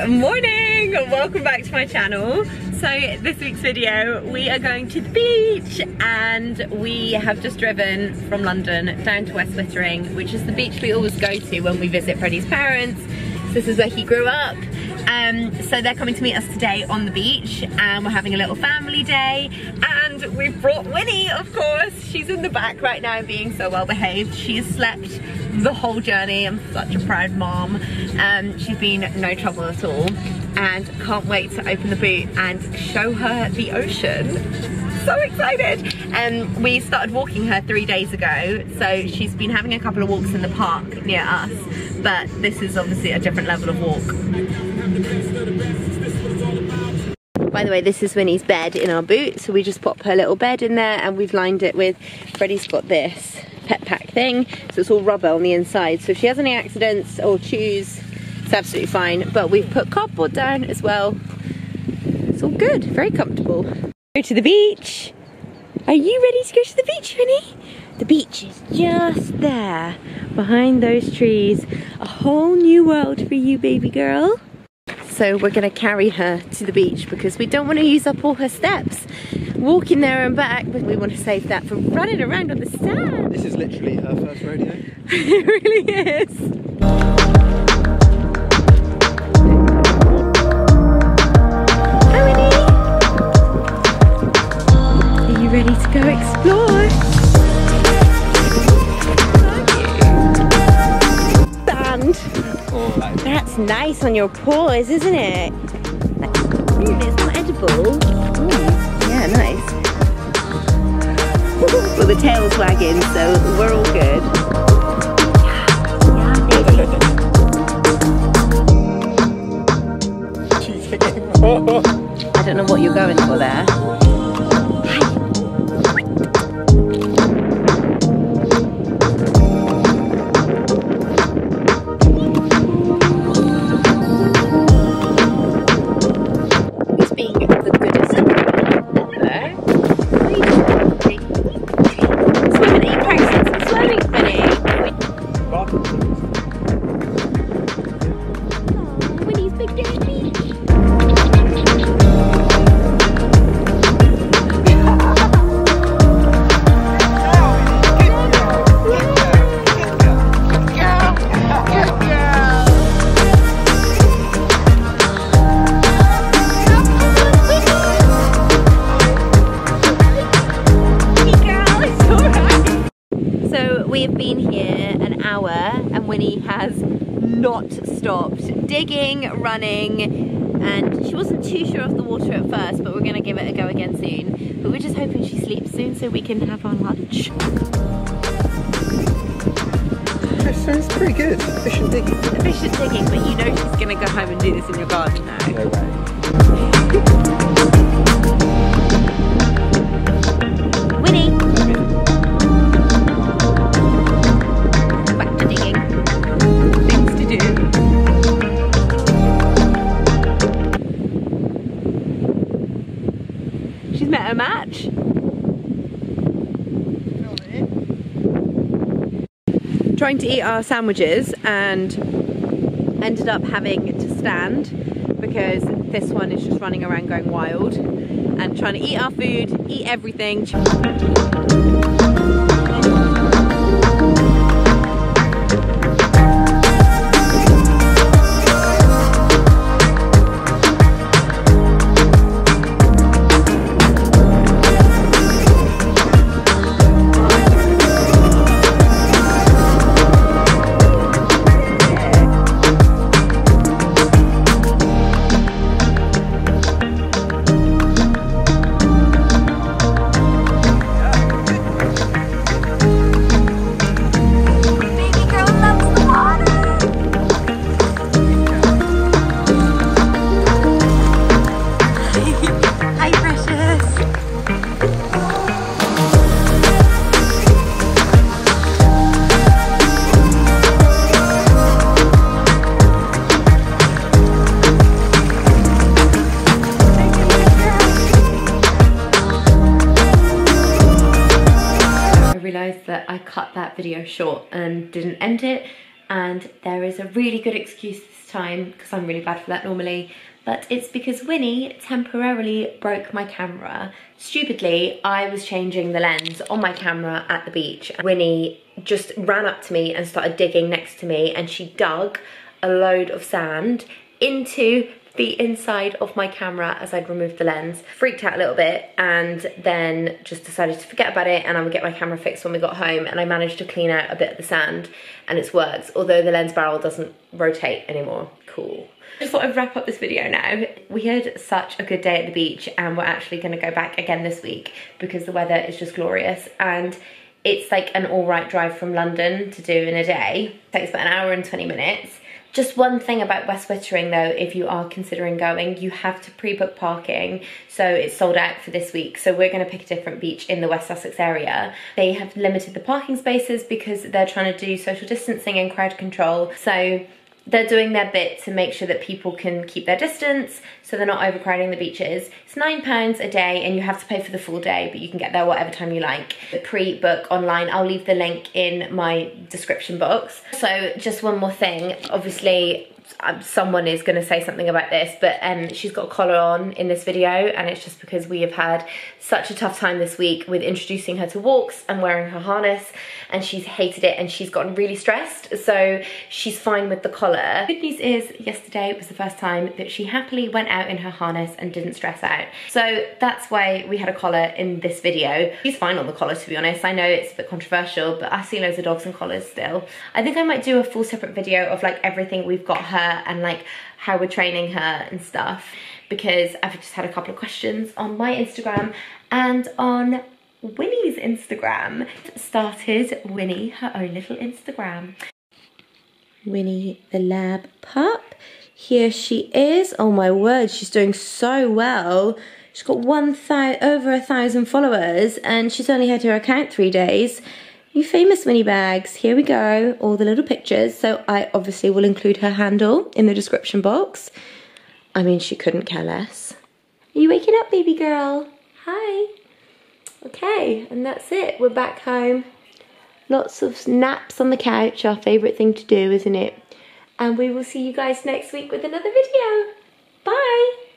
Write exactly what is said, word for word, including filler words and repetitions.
Good morning, welcome back to my channel. So this week's video, we are going to the beach and we have just driven from London down to West Littering, which is the beach we always go to when we visit Freddie's parents. So this is where he grew up. Um, so they're coming to meet us today on the beach and we're having a little family day, and we've brought Winnie, of course. She's in the back right now being so well behaved. She has slept the whole journey. I'm such a proud mom. Um, she's been no trouble at all and can't wait to open the boot and show her the ocean. So excited. Um, we started walking her three days ago, so she's been having a couple of walks in the park near us, but this is obviously a different level of walk. By the way, this is Winnie's bed in our boot, so we just pop her little bed in there and we've lined it with, Freddie's got this pet pack thing, so it's all rubber on the inside, so if she has any accidents or chews, it's absolutely fine. But we've put cardboard down as well. It's all good, very comfortable. Go to the beach. Are you ready to go to the beach, Winnie? The beach is just there, behind those trees. A whole new world for you, baby girl. So we're gonna carry her to the beach because we don't want to use up all her steps walking there and back, but we want to save that for running around on the sand. This is literally her first rodeo. It really is. Hi, Winnie. Are you ready to go explore? Sand. Oh, that is That's nice on your paws, isn't it? Ooh, it's not edible. Ooh, yeah, nice. Well, the tail's wagging, so we're all good. I don't know what you're going for there. We've been here an hour and Winnie has not stopped digging, running, and she wasn't too sure of the water at first, but we're gonna give it a go again soon. But we're just hoping she sleeps soon so we can have our lunch. That sounds pretty good. Efficient digging. Efficient digging, but you know she's gonna go home and do this in your garden now. No way. Winnie! She's met a match. Trying to eat our sandwiches and ended up having to stand because this one is just running around going wild and trying to eat our food, eat everything. That I cut that video short and didn't end it, and there is a really good excuse this time because I'm really bad for that normally. But it's because Winnie temporarily broke my camera. Stupidly, I was changing the lens on my camera at the beach. Winnie just ran up to me and started digging next to me, and she dug a load of sand into the inside of my camera as I'd removed the lens. Freaked out a little bit and then just decided to forget about it, and I would get my camera fixed when we got home, and I managed to clean out a bit of the sand and it's worked, although the lens barrel doesn't rotate anymore. Cool. I just thought I'd wrap up this video now. We had such a good day at the beach, and we're actually going to go back again this week because the weather is just glorious, and it's like an all right drive from London to do in a day. It takes about an hour and twenty minutes. Just one thing about West Wittering though, if you are considering going, you have to pre-book parking. So it's sold out for this week. So we're gonna pick a different beach in the West Sussex area. They have limited the parking spaces because they're trying to do social distancing and crowd control. So they're doing their bit to make sure that people can keep their distance so they're not overcrowding the beaches. It's nine pounds a day and you have to pay for the full day, but you can get there whatever time you like. Pre-book online, I'll leave the link in my description box. So just one more thing, obviously um, someone is gonna say something about this, but um, she's got a collar on in this video, and it's just because we have had such a tough time this week with introducing her to walks and wearing her harness, and she's hated it and she's gotten really stressed, so she's fine with the collar. Good news is yesterday was the first time that she happily went out in her harness and didn't stress out. So that's why we had a collar in this video. She's fine on the collar, to be honest. I know it's a bit controversial, but I see loads of dogs in collars still. I think I might do a full separate video of like everything we've got her and like how we're training her and stuff, because I've just had a couple of questions on my Instagram and on Winnie's Instagram. Started Winnie her own little Instagram. Winnie the lab pup. Here she is. Oh my word, she's doing so well. She's got one thousand over a thousand followers, and she's only had her account three days. You famous Winnie Bags. Here we go, all the little pictures. So I obviously will include her handle in the description box. I mean, she couldn't care less. Are you waking up, baby girl? Hi. Okay, and that's it. We're back home. Lots of naps on the couch, our favourite thing to do, isn't it? And we will see you guys next week with another video. Bye.